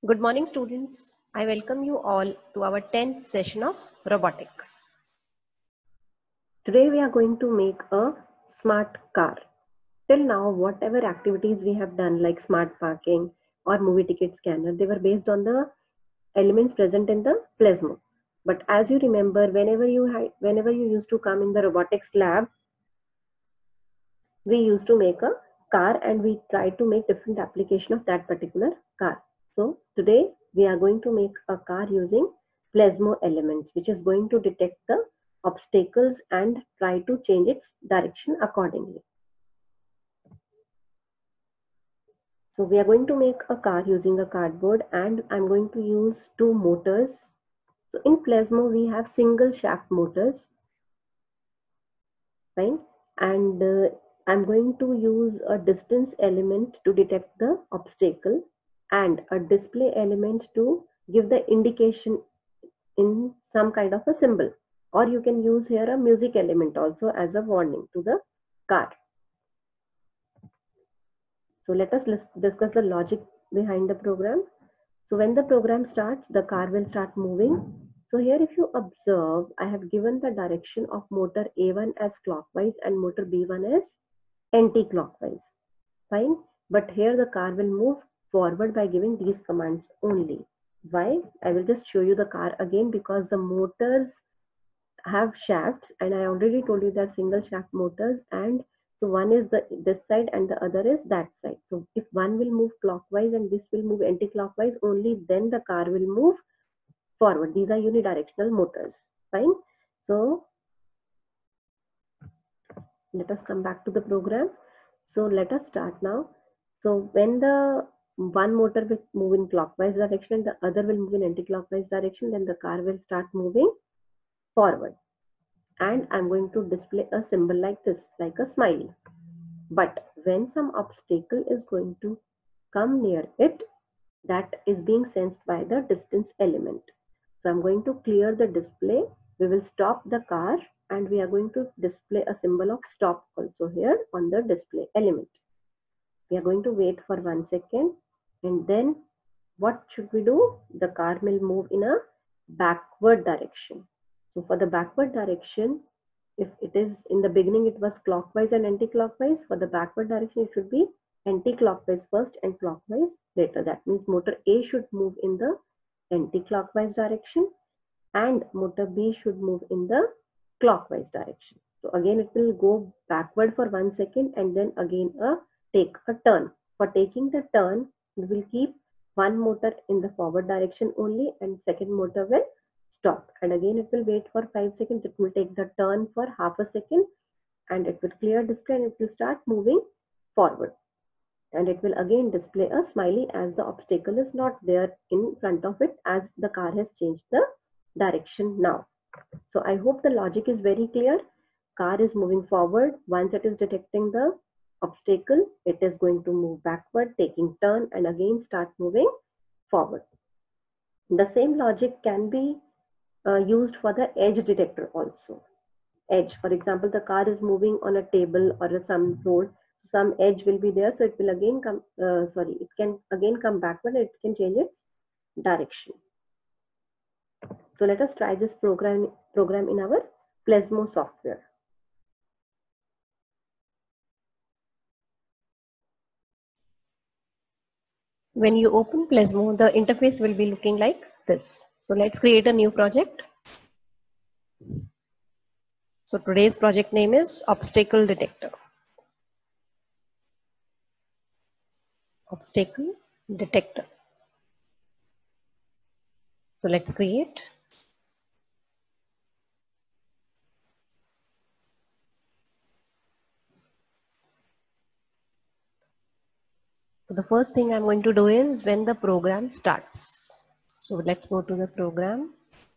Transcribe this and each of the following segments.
Good morning, students. I welcome you all to our 10th session of robotics. Today we are going to make a smart car. Till now, whatever activities we have done like smart parking or movie ticket scanner, they were based on the elements present in the Plasmo. But as you remember, whenever you used to come in the robotics lab, we used to make a car and we tried to make different application of that particular car. So today we are going to make a car using Plasmo elements, which is going to detect the obstacles and try to change its direction accordingly. So we are going to make a car using a cardboard, and I'm going to use two motors. So in Plasmo we have single shaft motors, fine, and I'm going to use a distance element to detect the obstacle and a display element to give the indication in some kind of a symbol, or you can use here a music element also as a warning to the car. So let us discuss the logic behind the program. So when the program starts, the car will start moving. So here if you observe, I have given the direction of motor A1 as clockwise and motor B1 as anti-clockwise. Fine. But here the car will move forward by giving these commands only. Why? I will just show you the car again, because the motors have shafts and I already told you they're single shaft motors, and so one is this side and the other is that side. So if one will move clockwise and this will move anti-clockwise, only then the car will move forward. These are unidirectional motors. Fine. So let us come back to the program. So let us start now. So when the one motor will move in clockwise direction and the other will move in anti-clockwise direction, then the car will start moving forward. And I'm going to display a symbol like this, like a smiley. But when some obstacle is going to come near it, that is being sensed by the distance element. So I'm going to clear the display. We will stop the car and we are going to display a symbol of stop also here on the display element. We are going to wait for 1 second, and then what should we do? The car will move in a backward direction. So for the backward direction, if it is in the beginning it was clockwise and anti-clockwise, for the backward direction it should be anti-clockwise first and clockwise later. That means motor A should move in the anti-clockwise direction and motor B should move in the clockwise direction. So again it will go backward for 1 second and then again take a turn. For taking the turn, we will keep one motor in the forward direction only and second motor will stop, and again it will wait for 5 seconds. It will take the turn for half a second and it will clear display and it will start moving forward, and it will again display a smiley as the obstacle is not there in front of it, as the car has changed the direction now. So I hope the logic is very clear. Car is moving forward. Once it is detecting the obstacle, it is going to move backward, taking turn and again start moving forward. The same logic can be used for the edge detector also. Edge, for example, the car is moving on a table or some road, some edge will be there, so it will again come, it can again come backward, it can change its direction. So let us try this program in our Plasmo software. When you open Plasmo, the interface will be looking like this. So let's create a new project. So today's project name is Obstacle Detector. Obstacle Detector. So let's create. So the first thing I'm going to do is when the program starts. So let's go to the program.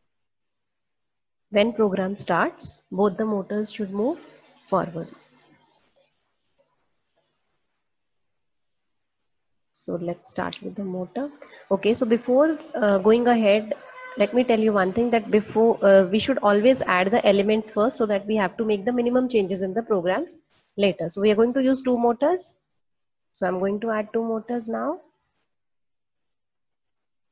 When program starts, both the motors should move forward. So let's start with the motor. Okay, so before going ahead, let me tell you one thing, that before we should always add the elements first, so that we have to make the minimum changes in the program later. So we are going to use two motors. So I'm going to add two motors now.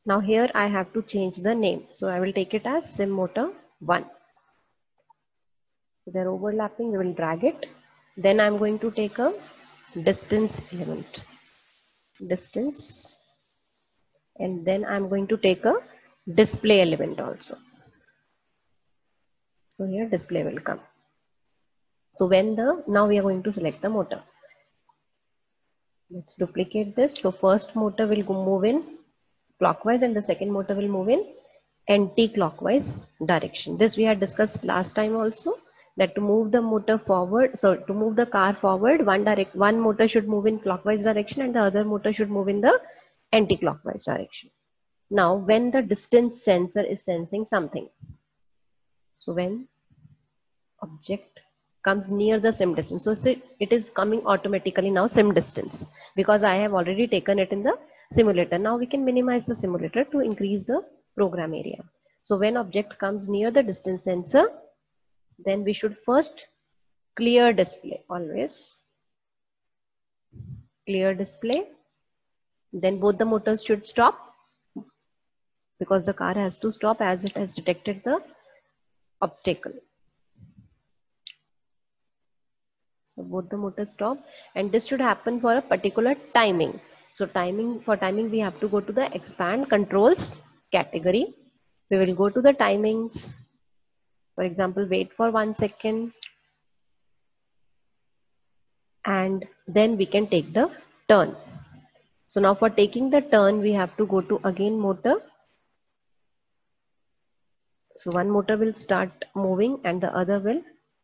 Now here I have to change the name. So I will take it as sim motor 1. So they're overlapping, we will drag it. Then I'm going to take a distance element. Distance. And then I'm going to take a display element also. So here display will come. So now we are going to select the motor. Let's duplicate this. So first motor will move in clockwise and the second motor will move in anti-clockwise direction. This we had discussed last time also, that to move the motor forward, so to move the car forward, one motor should move in clockwise direction and the other motor should move in the anti-clockwise direction. Now when the distance sensor is sensing something, so when object comes near the sim distance, so it is coming automatically now sim distance, because I have already taken it in the simulator. Now we can minimize the simulator to increase the program area. So when object comes near the distance sensor, then we should first clear display, always clear display. Then both the motors should stop, because the car has to stop as it has detected the obstacle. So both the motors stop, and this should happen for a particular timing. So for timing we have to go to the expand controls category. We will go to the timings. For example, wait for 1 second, and then we can take the turn. So now for taking the turn we have to go to again motor. So one motor will start moving and the other will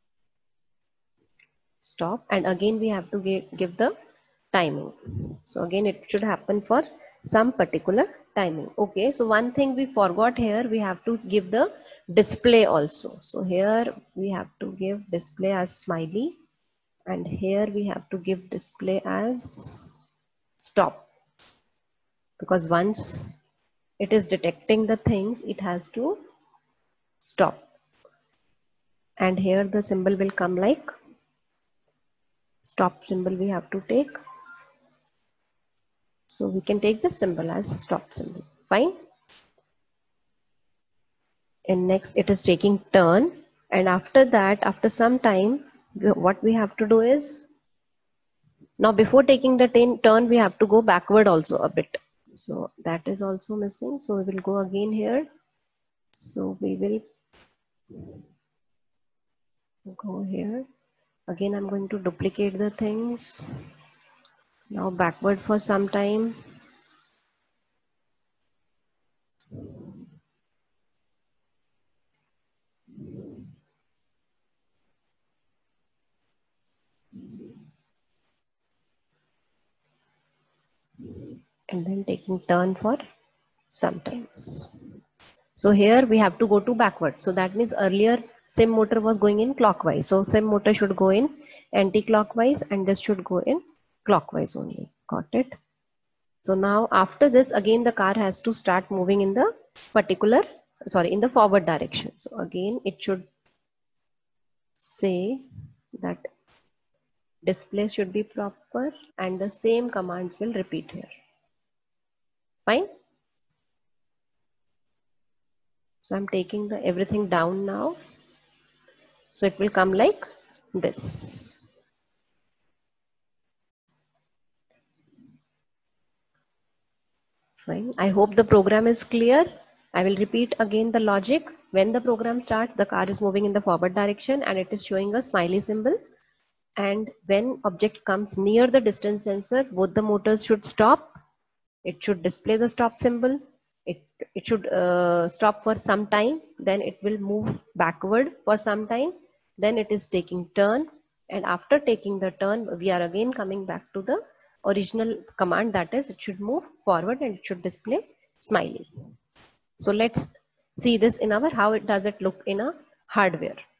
stop, and again we have to give the timing. So again it should happen for some particular timing. Okay, so one thing we forgot here, we have to give the display also. So here we have to give display as smiley, and here we have to give display as stop, because once it is detecting the things it has to stop. And here the symbol will come like stop symbol we have to take. So we can take the symbol as stop symbol. Fine. And next it is taking turn, and after that, after some time, what we have to do is, now before taking the turn we have to go backward also a bit. So that is also missing. So we will go again here. So we will go here. Again I'm going to duplicate the things. Now backward for some time. And then taking turn for sometimes. So here we have to go to backward. So that means earlier sim motor was going in clockwise. So sim motor should go in anti-clockwise and this should go in clockwise only. Got it? So now after this again the car has to start moving in the in the forward direction. So again it should say that display should be proper and the same commands will repeat here. Fine. So I'm taking everything down now. So it will come like this. Fine. I hope the program is clear. I will repeat again the logic. When the program starts, the car is moving in the forward direction and it is showing a smiley symbol. And when object comes near the distance sensor, both the motors should stop. It should display the stop symbol. It should stop for some time. Then it will move backward for some time. Then it is taking turn. And after taking the turn, we are again coming back to the original command, that is it should move forward and it should display smiley. So let's see this in how it does it look in a hardware.